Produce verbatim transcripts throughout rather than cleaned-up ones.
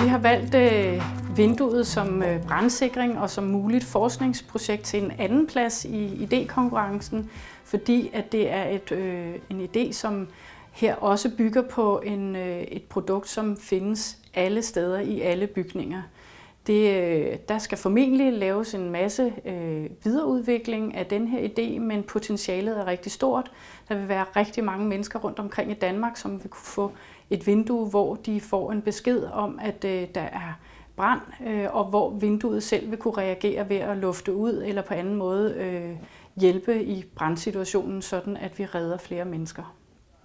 Vi har valgt øh, vinduet som øh, brandsikring og som muligt forskningsprojekt til en anden plads i idékonkurrencen, fordi at det er et, øh, en idé, som her også bygger på en, øh, et produkt, som findes alle steder i alle bygninger. Det, øh, der skal formentlig laves en masse øh, videreudvikling af den her idé, men potentialet er rigtig stort. Der vil være rigtig mange mennesker rundt omkring i Danmark, som vil kunne få et vindue, hvor de får en besked om, at øh, der er brand, øh, og hvor vinduet selv vil kunne reagere ved at lufte ud eller på anden måde øh, hjælpe i brandsituationen, sådan at vi redder flere mennesker.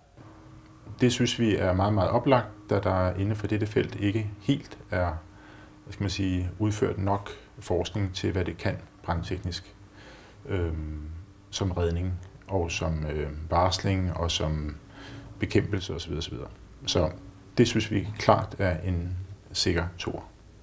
Det synes vi er meget, meget oplagt, da der inden for dette felt ikke helt er, hvad skal man sige, udført nok forskning til, hvad det kan brandteknisk, øh, som redning og som øh, varsling og som bekæmpelse osv. osv. Så det synes vi klart er en sikker toer.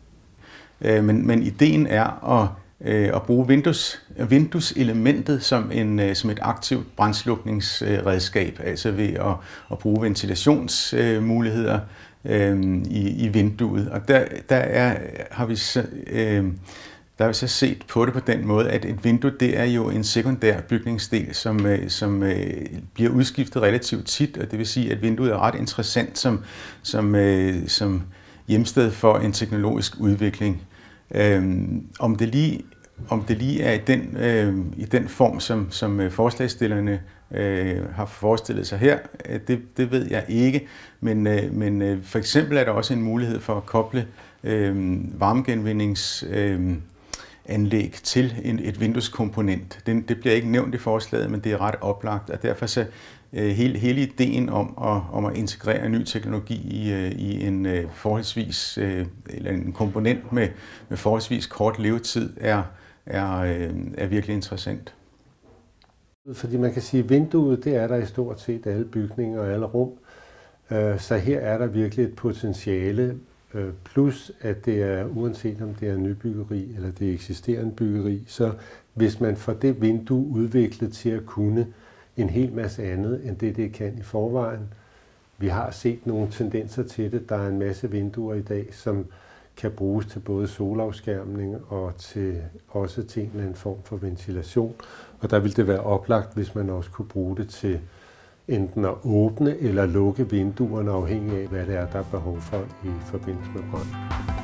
Men, men ideen er at, at bruge vindues, vindueselementet som, en, som et aktivt brandslukningsredskab, altså ved at, at bruge ventilationsmuligheder øh, i, i vinduet. Og der, der, er, har vi så, øh, der har vi så set på det på den måde, at et vindue, det er jo en sekundær bygningsdel, som, som bliver udskiftet relativt tit, og det vil sige, at vinduet er ret interessant som, som, som hjemsted for en teknologisk udvikling. Øhm, om, det lige, om det lige er i den, øh, i den form, som, som forslagsstillerne øh, har forestillet sig her, det, det ved jeg ikke, men, øh, men øh, for eksempel er der også en mulighed for at koble øh, varmegenvindings øh, anlæg til en, et vindueskomponent. Det, det bliver ikke nævnt i forslaget, men det er ret oplagt, og derfor så øh, hele, hele ideen om at, om at integrere ny teknologi i, øh, i en øh, forholdsvis øh, eller en komponent med, med forholdsvis kort levetid er, er, øh, er virkelig interessant. Fordi man kan sige, at vinduet, det er der i stort set alle bygninger og alle rum, så her er der virkelig et potentiale. Plus at det er, uanset om det er nybyggeri eller det er eksisterende byggeri, så hvis man får det vindue udviklet til at kunne en hel masse andet end det, det kan i forvejen. Vi har set nogle tendenser til det. Der er en masse vinduer i dag, som kan bruges til både solafskærmning og til, også til en eller anden form for ventilation. Og der vil det være oplagt, hvis man også kunne bruge det til enten at åbne eller lukke vinduerne, afhængig af, hvad det er, der er behov for i forbindelse med brand.